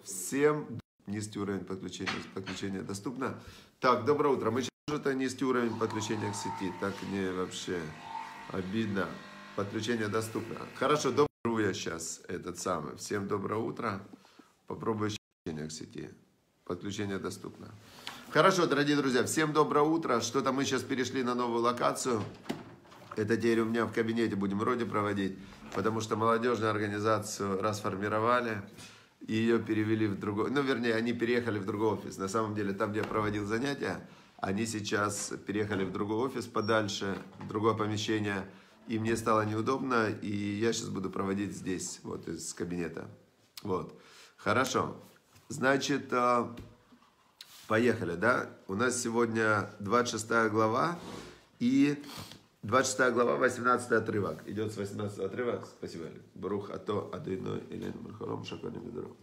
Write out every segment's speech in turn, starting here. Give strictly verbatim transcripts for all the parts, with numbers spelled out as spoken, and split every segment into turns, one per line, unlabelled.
Всем низкий уровень подключения, подключения доступно. Так, доброе утро. Мы сейчас это низкий уровень подключения к сети. Так не вообще обидно. Подключение доступно. Хорошо, доброе я сейчас этот самый. Всем доброе утро. Попробую подключение к сети. Подключение доступно. Хорошо, дорогие друзья, всем доброе утро. Что-то мы сейчас перешли на новую локацию. Это теперь у меня в кабинете будем вроде проводить, потому что молодежную организацию расформировали и ее перевели в другой, ну вернее, они переехали в другой офис. На самом деле, там, где я проводил занятия, они сейчас переехали в другой офис подальше, в другое помещение, и мне стало неудобно, и я сейчас буду проводить здесь, вот из кабинета. Вот. Хорошо. Значит, поехали, да? У нас сегодня двадцать шестая глава и двадцать шестая глава, восемнадцатый отрывок. Идет с восемнадцатого отрывок. Спасибо. Барух ато адыной элен мурхаром шакони медру.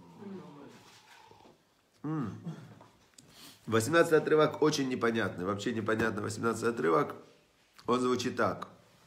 восемнадцатый отрывок очень непонятный. Вообще непонятный восемнадцатый отрывок. Он звучит так.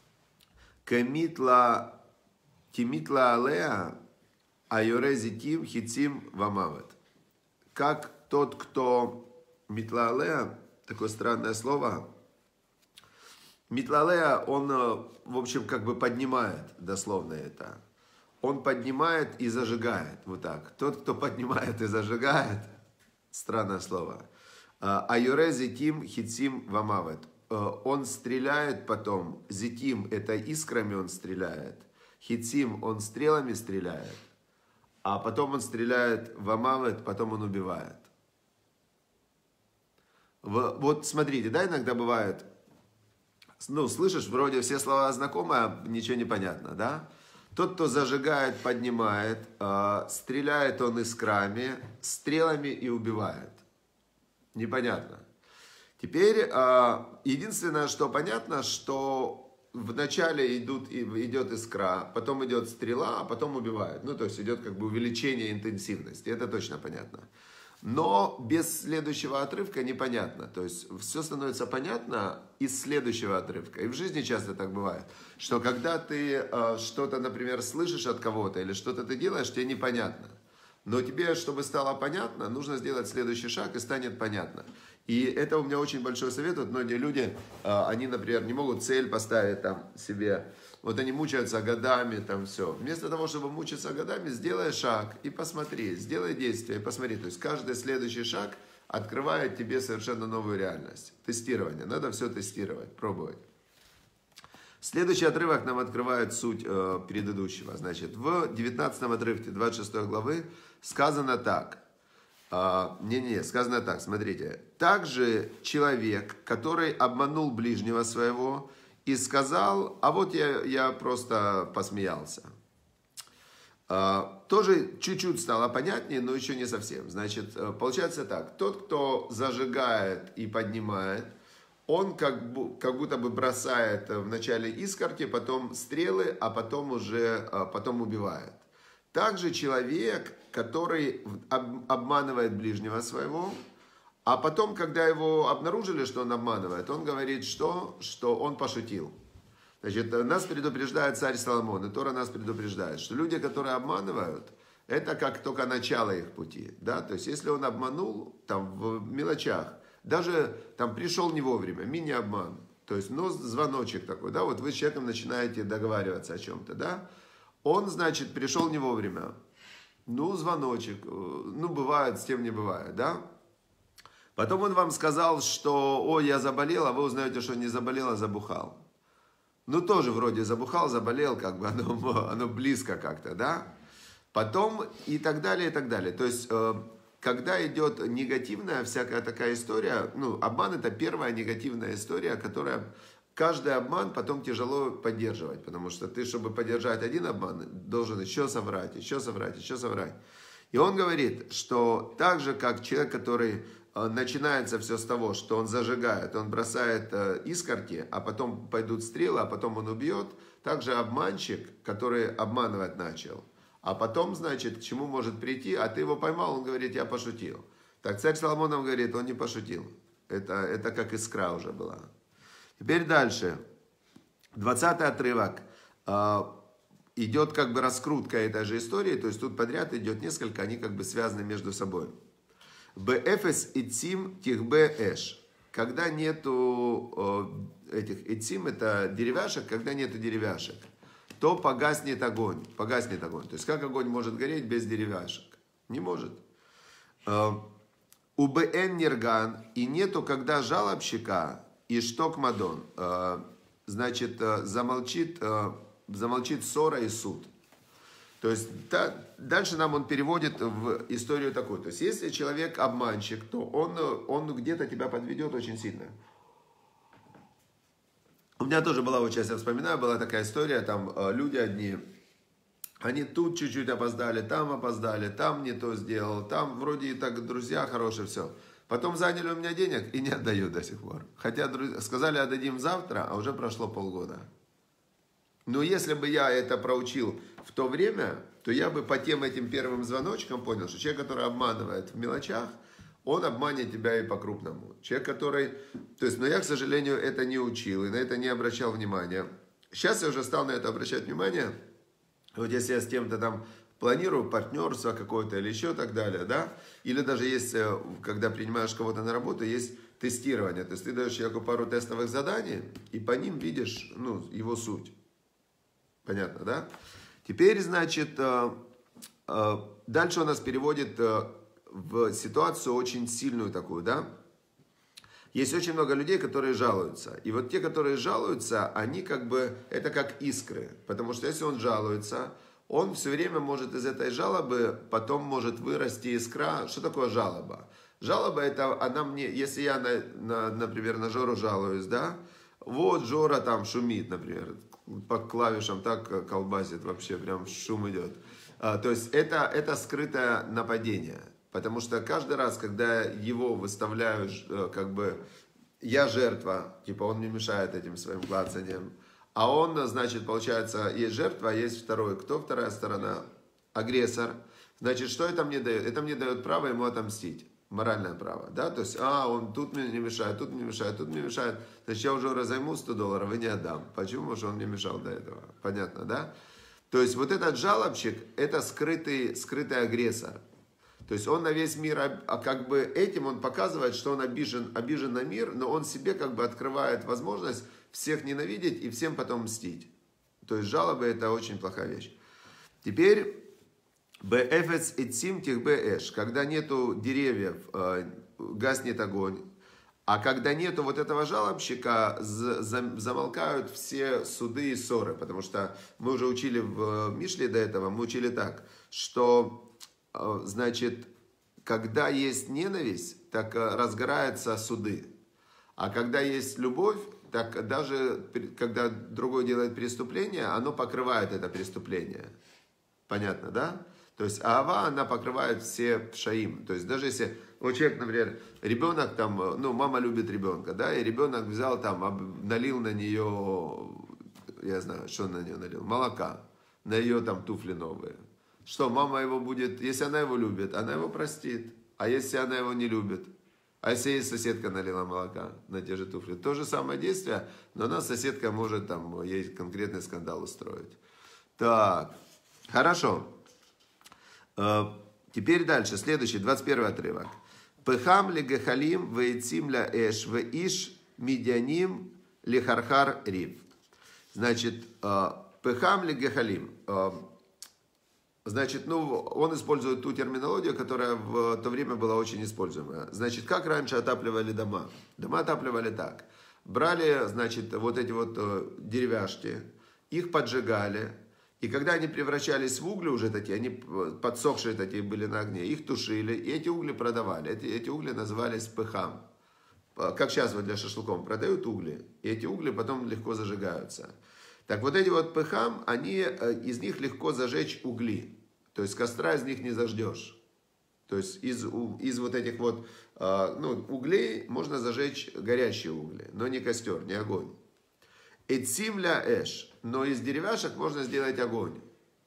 Кемитла тимитла алея айорези тим хитим вамавет. Как тот, кто митла алея, такое странное слово. Митлалея, он, в общем, как бы поднимает, дословно это. Он поднимает и зажигает, вот так. Тот, кто поднимает и зажигает, странное слово. Айоре зетим хитсим вамавет. Он стреляет потом, зетим, это искрами он стреляет. Хитсим, он стрелами стреляет. А потом он стреляет вамавет, потом он убивает. Вот смотрите, да, иногда бывает... Ну, слышишь, вроде все слова знакомые, а ничего не понятно, да? Тот, кто зажигает, поднимает, э, стреляет он искрами, стрелами и убивает. Непонятно. Теперь, э, единственное, что понятно, что вначале идут, идет искра, потом идет стрела, а потом убивает. Ну, то есть идет как бы увеличение интенсивности, это точно понятно. Но без следующего отрывка непонятно. То есть все становится понятно из следующего отрывка. И в жизни часто так бывает, что когда ты э, что-то, например, слышишь от кого-то или что-то ты делаешь, тебе непонятно. Но тебе, чтобы стало понятно, нужно сделать следующий шаг и станет понятно. И это у меня очень большой совет. Вот многие люди, э, они, например, не могут цель поставить там себе. Вот они мучаются годами, там все. Вместо того, чтобы мучиться годами, сделай шаг и посмотри, сделай действие и посмотри. То есть каждый следующий шаг открывает тебе совершенно новую реальность. Тестирование. Надо все тестировать, пробовать. Следующий отрывок нам открывает суть э, предыдущего. Значит, в девятнадцатом отрывке двадцать шестой главы сказано так. Не-не-не, э, сказано так, смотрите. Также человек, который обманул ближнего своего, и сказал, а вот я, я просто посмеялся. А, тоже чуть-чуть стало понятнее, но еще не совсем. Значит, получается так. Тот, кто зажигает и поднимает, он как, бу, как будто бы бросает вначале искорки, потом стрелы, а потом уже потом убивает. Также человек, который обманывает ближнего своего, а потом, когда его обнаружили, что он обманывает, он говорит, что, что он пошутил. Значит, нас предупреждает царь Соломон, и Тора нас предупреждает, что люди, которые обманывают, это как только начало их пути. Да? То есть, если он обманул там, в мелочах, даже там пришел не вовремя, мини-обман, то есть, ну, звоночек такой, да, вот вы с человеком начинаете договариваться о чем-то, да, он, значит, пришел не вовремя, ну, звоночек, ну, бывает, с тем не бывает, да. Потом он вам сказал, что, ой, я заболел, а вы узнаете, что не заболел, а забухал. Ну, тоже вроде забухал, заболел, как бы оно, оно близко как-то, да? Потом и так далее, и так далее. То есть, когда идет негативная всякая такая история, ну, обман это первая негативная история, которая, каждый обман потом тяжело поддерживать, потому что ты, чтобы поддержать один обман, должен еще соврать, еще соврать, еще соврать. И он говорит, что так же, как человек, который... Начинается все с того, что он зажигает, он бросает искорки, а потом пойдут стрелы, а потом он убьет. Также обманщик, который обманывать начал, а потом, значит, к чему может прийти, а ты его поймал, он говорит, я пошутил. Так царь Соломон нам говорит, он не пошутил. Это, это как искра уже была. Теперь дальше. двадцатый отрывок. идет как бы раскрутка этой же истории, то есть тут подряд идет несколько, они как бы связаны между собой. Бэфэс итсим тихбэ эш. Когда нету э, этих итсим, это деревяшек, когда нету деревяшек, то погаснет огонь. Погаснет огонь. То есть как огонь может гореть без деревяшек? Не может. У бн нерган, и нету, когда жалобщика и шток мадон, э, значит, э, замолчит, э, замолчит ссора и суд. То есть да, дальше нам он переводит в историю такую. То есть если человек обманщик, то он, он где-то тебя подведет очень сильно. У меня тоже была, вот сейчас я вспоминаю, была такая история, там э, люди одни, они тут чуть-чуть опоздали, там опоздали, там не то сделал, там вроде и так друзья хорошие, все. Потом заняли у меня денег и не отдают до сих пор. Хотя друзья, сказали, отдадим завтра, а уже прошло полгода. Но если бы я это проучил в то время, то я бы по тем этим первым звоночкам понял, что человек, который обманывает в мелочах, он обманет тебя и по-крупному. Человек, который... То есть, но я, к сожалению, это не учил и на это не обращал внимания. Сейчас я уже стал на это обращать внимание. Вот если я с кем-то там планирую партнерство какое-то или еще так далее, да, или даже есть, когда принимаешь кого-то на работу, есть тестирование. То есть ты даешь человеку пару тестовых заданий и по ним видишь, ну, его суть. Понятно, да? Теперь, значит, дальше у нас переводит в ситуацию очень сильную такую, да? Есть очень много людей, которые жалуются. И вот те, которые жалуются, они как бы, это как искры. Потому что если он жалуется, он все время может из этой жалобы, потом может вырасти искра. Что такое жалоба? Жалоба это, она мне, если я, на, на, например, на Жору жалуюсь, да? Вот Жора там шумит, например, по клавишам так колбасит, вообще прям шум идет. А, то есть это, это скрытое нападение. Потому что каждый раз, когда его выставляю, как бы, я жертва, типа он мне мешает этим своим клацанием, а он, значит, получается, есть жертва, а есть второй. Кто вторая сторона? Агрессор. Значит, что это мне дает? Это мне дает право ему отомстить. Моральное право, да? То есть, а, он тут мне не мешает, тут мне мешает, тут мне мешает. Значит, я уже разойму сто долларов и не отдам. Почему? Потому что он мне мешал до этого. Понятно, да? То есть, вот этот жалобщик, это скрытый, скрытый агрессор. То есть, он на весь мир, а как бы этим он показывает, что он обижен, обижен на мир, но он себе как бы открывает возможность всех ненавидеть и всем потом мстить. То есть, жалобы это очень плохая вещь. Теперь... Бэфэс итсим тихбэ эш. Когда нету деревьев, гаснет огонь. А когда нету вот этого жалобщика, замолкают все суды и ссоры. Потому что мы уже учили в Мишле до этого, мы учили так, что, значит, когда есть ненависть, так разгораются суды. А когда есть любовь, так даже когда другой делает преступление, оно покрывает это преступление. Понятно, да? То есть Аава, она покрывает все пшаим. То есть даже если, вот человек, например, ребенок там, ну, мама любит ребенка, да, и ребенок взял там, налил на нее, я знаю, что на нее налил, молока, на ее там туфли новые. Что, мама его будет, если она его любит, она его простит. А если она его не любит? А если ей соседка налила молока на те же туфли? То же самое действие, но она, соседка, может там, ей конкретный скандал устроить. Так, хорошо. Теперь дальше, следующий, двадцать первый отрывок. Пехам ли гахалим вейцим ля эш веиш медианим ли хархар рив. Значит, пехам ли гахалим. Значит, ну, он использует ту терминологию, которая в то время была очень используемая. Значит, как раньше отапливали дома? Дома отапливали так. Брали, значит, вот эти вот деревяшки, их поджигали. И когда они превращались в угли уже такие, они подсохшие такие были на огне, их тушили, и эти угли продавали. Эти, эти угли назывались пехам. Как сейчас вот для шашлыков продают угли, и эти угли потом легко зажигаются. Так вот эти вот пехам, они, из них легко зажечь угли. То есть костра из них не заждешь. То есть из, из вот этих вот ну, углей можно зажечь горящие угли, но не костер, не огонь. Эцим ля эш. Но из деревяшек можно сделать огонь.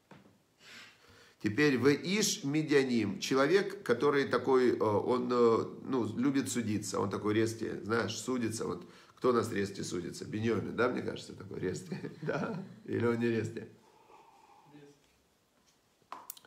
Теперь в иш медианим. Человек, который такой, он ну, любит судиться. Он такой резкий, знаешь, судится. Вот кто у нас резкий судится? Биньомин, да, мне кажется, такой резкий? Да? Или он не резкий?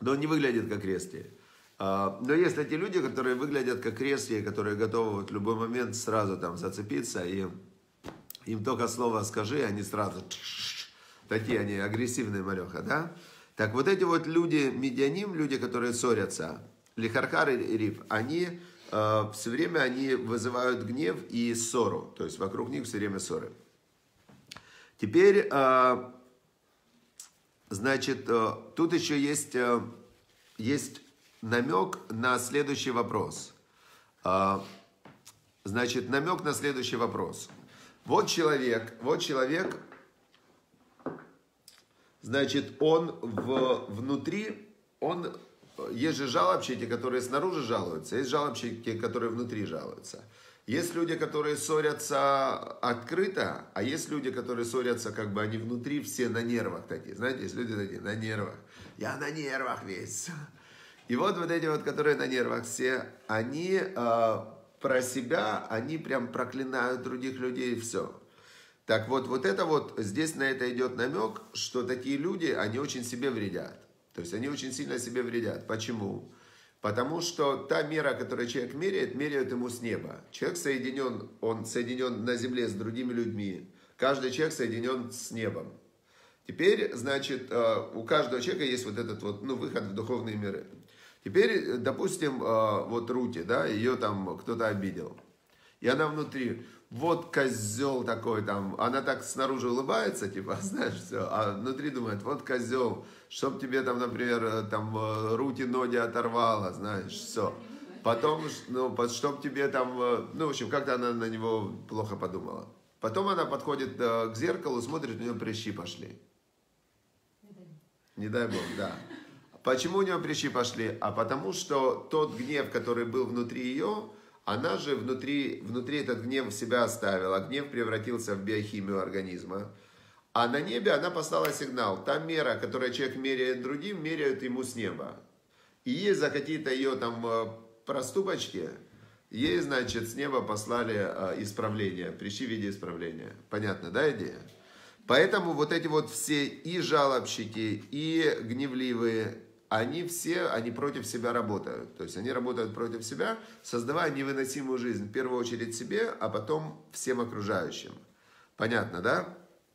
но он не выглядит как резкий. Но есть такие люди, которые выглядят как резкие, которые готовы вот в любой момент сразу там зацепиться, и им только слово скажи, они сразу такие они агрессивные, малеха, да? Так вот эти вот люди, медианим, люди, которые ссорятся, лихархар и риф, они э, все время они вызывают гнев и ссору, то есть вокруг них все время ссоры. Теперь, э, значит, э, тут еще есть, э, есть намек на следующий вопрос. Э, значит, намек на следующий вопрос. Вот человек, вот человек, значит, он в, внутри, он, есть же жалобщики, которые снаружи жалуются, есть жалобщики, которые внутри жалуются. Есть люди, которые ссорятся открыто, а есть люди, которые ссорятся, как бы они внутри все на нервах такие. Знаете, есть люди такие, на нервах. Я на нервах весь. И вот вот эти вот, которые на нервах все, они... про себя, они прям проклинают других людей и все. Так вот, вот это вот, здесь на это идет намек, что такие люди, они очень себе вредят. То есть они очень сильно себе вредят. Почему? Потому что та мера, которую человек меряет, меряют ему с неба. Человек соединен, он соединен на земле с другими людьми. Каждый человек соединен с небом. Теперь, значит, у каждого человека есть вот этот вот, ну, выход в духовные миры. Теперь, допустим, вот Рути, да, ее там кто-то обидел. И она внутри, вот козел такой там, она так снаружи улыбается, типа, знаешь, все, а внутри думает, вот козел, чтоб тебе там, например, там Рути ноги оторвало, знаешь, все. Потом, ну, чтоб тебе там, ну, в общем, как-то она на него плохо подумала. Потом она подходит к зеркалу, смотрит, у нее прыщи пошли. Не дай бог, да. Почему у нее прыщи пошли? А потому что тот гнев, который был внутри ее, она же внутри, внутри этот гнев в себя оставила. Гнев превратился в биохимию организма. А на небе она послала сигнал. Та мера, которую человек меряет другим, меряют ему с неба. И ей за какие-то ее там проступочки, ей, значит, с неба послали исправление. Прыщи в виде исправления. Понятно, да, идея? Поэтому вот эти вот все и жалобщики, и гневливые, они все, они против себя работают. То есть они работают против себя, создавая невыносимую жизнь. В первую очередь себе, а потом всем окружающим. Понятно, да?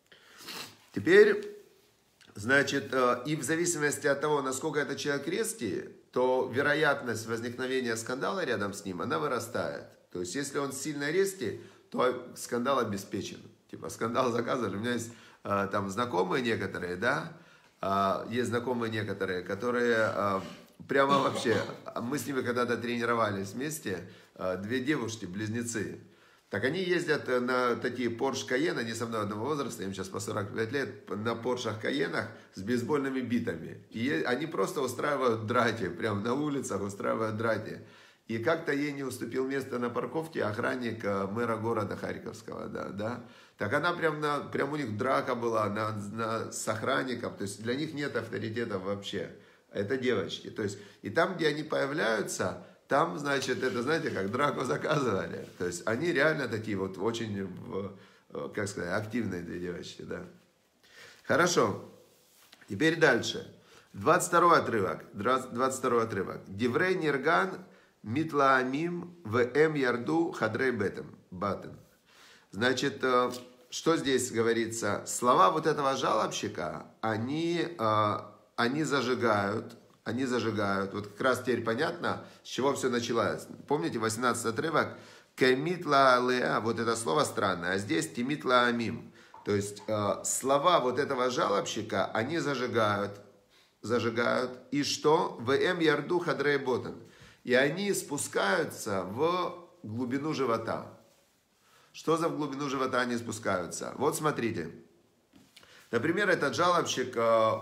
Теперь, значит, и в зависимости от того, насколько этот человек резкий, то вероятность возникновения скандала рядом с ним, она вырастает. То есть если он сильно резкий, то скандал обеспечен. Типа скандал заказывали. У меня есть э, там знакомые некоторые, да, э, есть знакомые некоторые, которые э, прямо вообще, мы с ними когда-то тренировались вместе, э, две девушки, близнецы. Так они ездят на такие Porsche Cayenne, они со мной одного возраста, им сейчас по сорок пять лет, на Porsche Cayenne с бейсбольными битами. И они просто устраивают драки, прямо на улицах устраивают драки. И как-то ей не уступил место на парковке охранник мэра города Харьковского, да, да. Так она прям, на, прям у них драка была на, на, с охранником, то есть для них нет авторитета вообще. Это девочки, то есть и там, где они появляются, там, значит, это, знаете, как драку заказывали. То есть они реально такие вот очень, как сказать, активные две девочки, да. Хорошо, теперь дальше. двадцать второй отрывок, двадцать второй отрывок. Диврей нирган митлаамим в эм ярду хадрей бетем, батен. Значит, что здесь говорится? Слова вот этого жалобщика, они, они зажигают, они зажигают. Вот как раз теперь понятно, с чего все началось. Помните, восемнадцатый отрывок? Кемитла алеа, вот это слово странное, а здесь тимитла амим. То есть слова вот этого жалобщика, они зажигают, зажигают. И что? В эм ярду хадрей ботен. И они спускаются в глубину живота. Что за в глубину живота они спускаются? Вот смотрите. Например, этот жалобщик,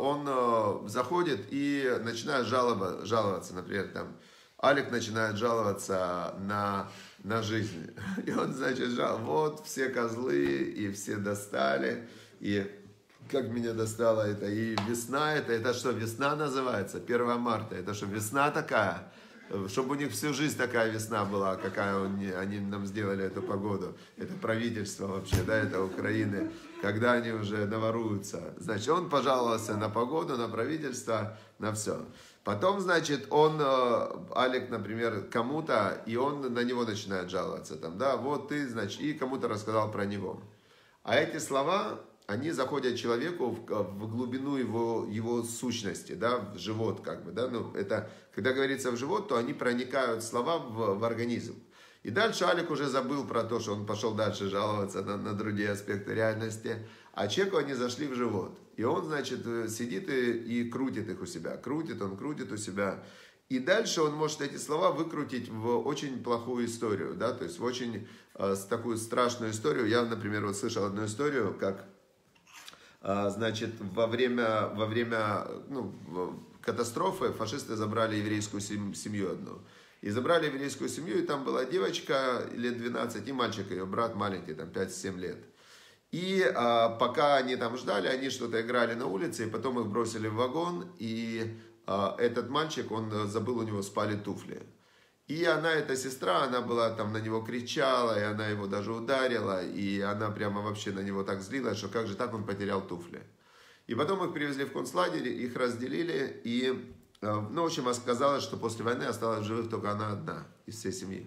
он заходит и начинает жалоба, жаловаться. Например, там, Алик начинает жаловаться на, на жизнь. И он, значит, жал, вот все козлы, и все достали. И как меня достало это. И весна это, это что, весна называется? первое марта. Это что, весна такая? Чтобы у них всю жизнь такая весна была, какая они, они нам сделали эту погоду. Это правительство вообще, да, это Украины. Когда они уже наворуются. Значит, он пожаловался на погоду, на правительство, на все. Потом, значит, он, Алик, например, кому-то, и он на него начинает жаловаться. Там, да, вот ты, значит, и кому-то рассказал про него. А эти слова, они заходят человеку в, в глубину его, его сущности, да, в живот, как бы, да. Ну, это, когда говорится в живот, то они проникают слова в, в организм. И дальше Алик уже забыл про то, что он пошел дальше жаловаться на, на другие аспекты реальности. А человеку они зашли в живот. И он, значит, сидит и, и крутит их у себя. Крутит, он крутит у себя. И дальше он может эти слова выкрутить в очень плохую историю. Да? То есть в очень э, такую страшную историю. Я, например, вот слышал одну историю, как, э, значит, во время, во время ну, катастрофы фашисты забрали еврейскую семью одну. И забрали еврейскую семью, и там была девочка лет двенадцать, и мальчик, ее брат маленький, там пять-семь лет. И а, пока они там ждали, они что-то играли на улице, и потом их бросили в вагон, и а, этот мальчик, он забыл, у него спали туфли. И она, эта сестра, она была там на него кричала, и она его даже ударила, и она прямо вообще на него так злилась, что как же так он потерял туфли. И потом их привезли в концлагерь, их разделили, и... Ну, в общем, оказалось, что после войны осталась в живых только она одна из всей семьи.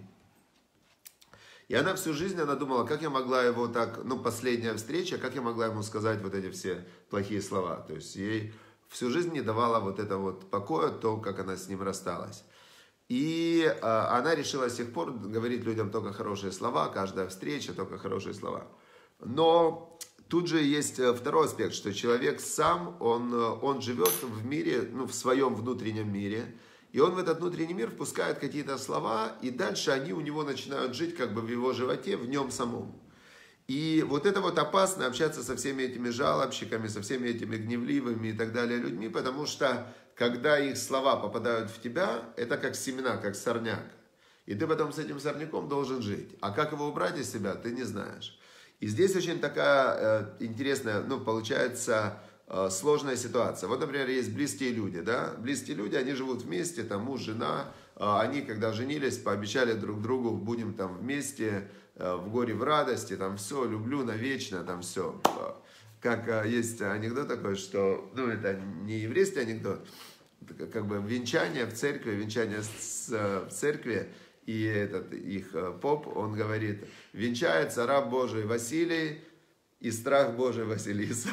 И она всю жизнь, она думала, как я могла его так, ну, последняя встреча, как я могла ему сказать вот эти все плохие слова. То есть ей всю жизнь не давала вот это вот покоя, то, как она с ним рассталась. И а, она решила с тех пор говорить людям только хорошие слова, каждая встреча только хорошие слова. Но... Тут же есть второй аспект, что человек сам, он, он живет в мире, ну, в своем внутреннем мире, и он в этот внутренний мир впускает какие-то слова, и дальше они у него начинают жить как бы в его животе, в нем самом. И вот это вот опасно общаться со всеми этими жалобщиками, со всеми этими гневливыми и так далее людьми, потому что когда их слова попадают в тебя, это как семена, как сорняк. И ты потом с этим сорняком должен жить. А как его убрать из себя, ты не знаешь. И здесь очень такая э, интересная, ну, получается, э, сложная ситуация. Вот, например, есть близкие люди, да, близкие люди, они живут вместе, там, муж, жена, э, они, когда женились, пообещали друг другу, будем там вместе, э, в горе, в радости, там, все, люблю навечно, там, все. Как э, есть анекдот такой, что, ну, это не еврейский анекдот, как бы венчание в церкви, венчание с, в церкви, и этот их поп, он говорит, венчается раб Божий Василий и страх Божий Василиса.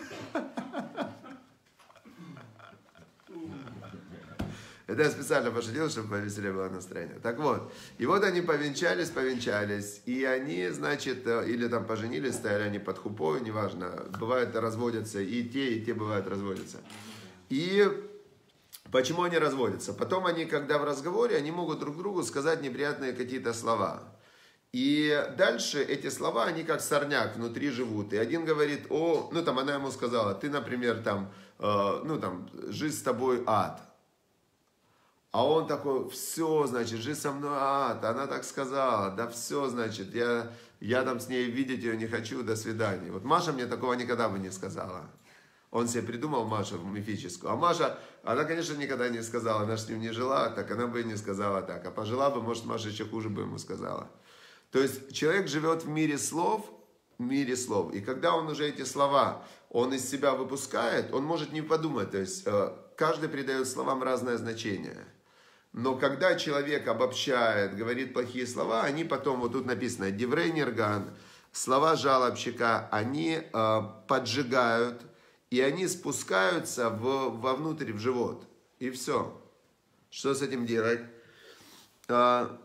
Это я специально пошутил, чтобы повеселее было настроение. Так вот, и вот они повенчались, повенчались, и они, значит, или там поженились, стояли они под хупой, неважно, бывает разводятся, и те, и те бывают разводятся. И... Почему они разводятся? Потом они, когда в разговоре, они могут друг другу сказать неприятные какие-то слова. И дальше эти слова, они как сорняк внутри живут. И один говорит, о, ну там она ему сказала, ты, например, там, э, ну там, жизнь с тобой ад. А он такой, все, значит, жизнь со мной ад. Она так сказала, да все, значит, я, я там с ней видеть ее не хочу, до свидания. Вот Маша мне такого никогда бы не сказала. Он себе придумал Машу мифическую. А Маша, она, конечно, никогда не сказала, она же с ним не жила, так она бы и не сказала так. А пожила бы, может, Маша еще хуже бы ему сказала. То есть человек живет в мире слов, в мире слов. И когда он уже эти слова, он из себя выпускает, он может не подумать. То есть каждый придает словам разное значение. Но когда человек обобщает, говорит плохие слова, они потом, вот тут написано, Деврей Нирган, слова жалобщика, они поджигают, и они спускаются в, вовнутрь, в живот. И все. Что с этим делать? А,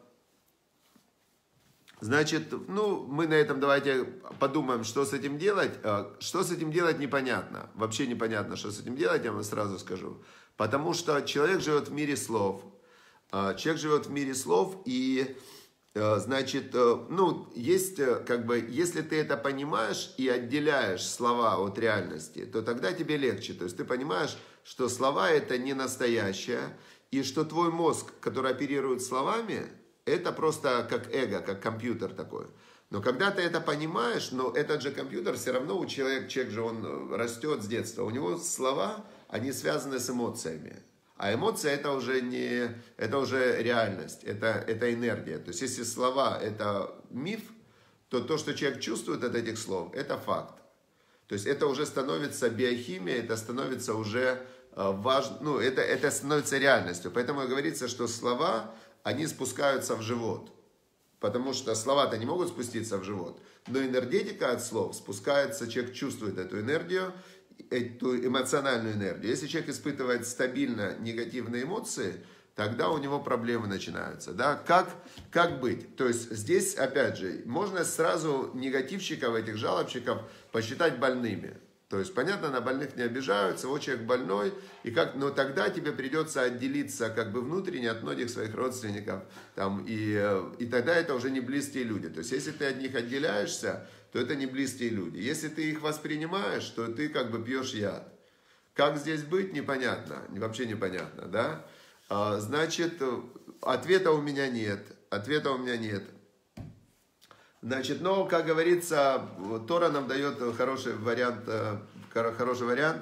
значит, ну, мы на этом давайте подумаем, что с этим делать. А, что с этим делать, непонятно. Вообще непонятно, что с этим делать, я вам сразу скажу. Потому что человек живет в мире слов. А, человек живет в мире слов, и... Значит, ну, есть, как бы, если ты это понимаешь и отделяешь слова от реальности, то тогда тебе легче. То есть ты понимаешь, что слова это не настоящее, и что твой мозг, который оперирует словами, это просто как эго, как компьютер такой. Но когда ты это понимаешь, но этот же компьютер все равно у человека, человек же он растет с детства, у него слова, они связаны с эмоциями. А эмоция это уже не, это уже реальность, это, это энергия. То есть если слова это миф, то то, что человек чувствует от этих слов, это факт. То есть это уже становится биохимия, это становится уже важно, ну, это, это становится реальностью. Поэтому говорится, что слова, они спускаются в живот. Потому что слова-то не могут спуститься в живот. Но энергетика от слов спускается, человек чувствует эту энергию, эту эмоциональную энергию. Если человек испытывает стабильно негативные эмоции, тогда у него проблемы начинаются. Да? Как, как быть? То есть здесь, опять же, можно сразу негативщиков, этих жалобщиков посчитать больными. То есть, понятно, на больных не обижаются, вот человек больной, и как, но тогда тебе придется отделиться как бы внутренне от многих своих родственников, там, и, и тогда это уже не близкие люди. То есть, если ты от них отделяешься, то это не близкие люди. Если ты их воспринимаешь, то ты как бы пьешь яд. Как здесь быть, непонятно, вообще непонятно, да? А, значит, ответа у меня нет, ответа у меня нет. Значит, но, как говорится, Тора нам дает хороший вариант, хороший вариант,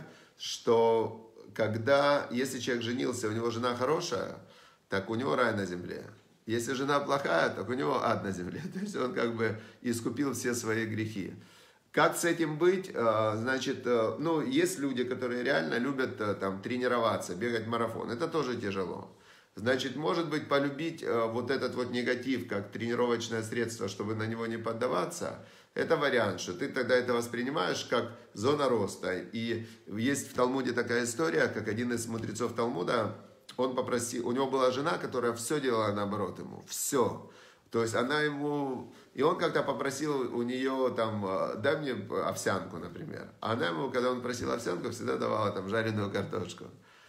что когда, если человек женился, у него жена хорошая, так у него рай на земле. Если жена плохая, так у него ад на земле. То есть он как бы искупил все свои грехи. Как с этим быть? Значит, ну, есть люди, которые реально любят там тренироваться, бегать марафон. Это тоже тяжело. Значит, может быть, полюбить вот этот вот негатив как тренировочное средство, чтобы на него не поддаваться, это вариант, что ты тогда это воспринимаешь как зона роста. И есть в Талмуде такая история, как один из мудрецов Талмуда, он попросил, у него была жена, которая все делала наоборот ему, все. То есть она ему, и он как-то попросил у нее там, дай мне овсянку, например. А она ему, когда он просил овсянку, всегда давала там жареную картошку.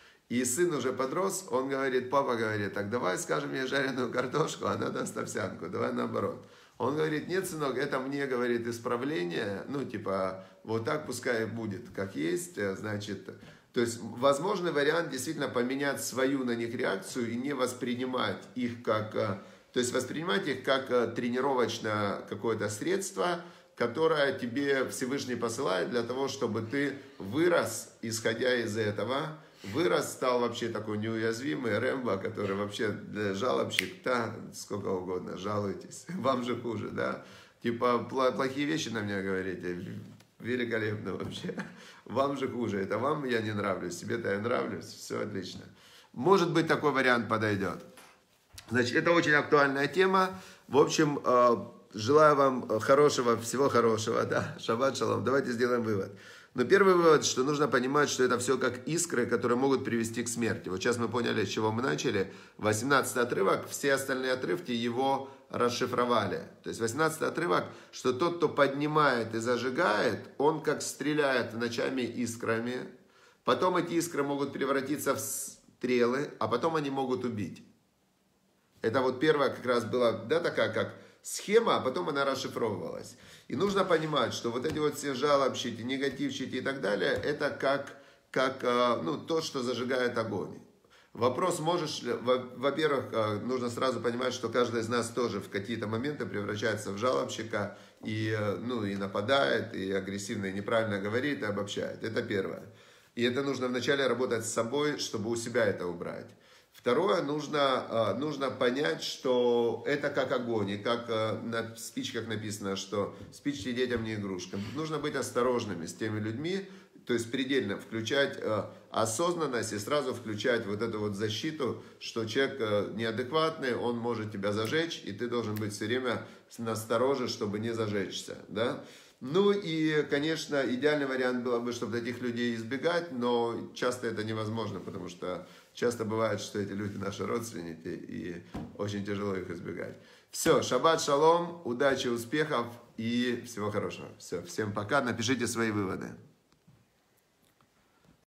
И сын уже подрос, он говорит, папа говорит, так давай скажем мне жареную картошку, она даст овсянку, давай наоборот. Он говорит, нет, сынок, это мне, говорит, исправление, ну, типа, вот так пускай будет, как есть, значит, то есть, возможный вариант действительно поменять свою на них реакцию и не воспринимать их как, то есть, воспринимать их как тренировочное какое-то средство, которое тебе Всевышний посылает для того, чтобы ты вырос, исходя из этого, вырос, стал вообще такой неуязвимый Рэмбо, который вообще жалобщик, да, сколько угодно, жалуйтесь, вам же хуже, да. Типа, плохие вещи на меня говорите, великолепно вообще. Вам же хуже, это вам я не нравлюсь, себе-то я нравлюсь, все отлично. Может быть, такой вариант подойдет. Значит, это очень актуальная тема. В общем, желаю вам хорошего, всего хорошего, да, шаббат шалом. Давайте сделаем вывод. Но первый вывод, что нужно понимать, что это все как искры, которые могут привести к смерти. Вот сейчас мы поняли, с чего мы начали. восемнадцатый отрывок, все остальные отрывки его расшифровали. То есть восемнадцатый отрывок, что тот, кто поднимает и зажигает, он как стреляет ночами искрами. Потом эти искры могут превратиться в стрелы, а потом они могут убить. Это вот первая как раз была, да, такая как схема, а потом она расшифровывалась. И нужно понимать, что вот эти вот все жалобщики, негативщики и так далее, это как, как ну, то, что зажигает огонь. Вопрос, можешь ли, во-первых, нужно сразу понимать, что каждый из нас тоже в какие-то моменты превращается в жалобщика и, ну, и нападает, и агрессивно, и неправильно говорит, и обобщает. Это первое. И это нужно вначале работать с собой, чтобы у себя это убрать. Второе, нужно, нужно понять, что это как огонь, и как на спичках написано, что спички детям не игрушка. Нужно быть осторожными с теми людьми, то есть предельно включать осознанность и сразу включать вот эту вот защиту, что человек неадекватный, он может тебя зажечь, и ты должен быть все время настороже, чтобы не зажечься, да? Ну и, конечно, идеальный вариант было бы, чтобы таких людей избегать, но часто это невозможно, потому что часто бывает, что эти люди наши родственники, и очень тяжело их избегать. Все, шаббат шалом, удачи, успехов и всего хорошего. Все, всем пока, напишите свои выводы.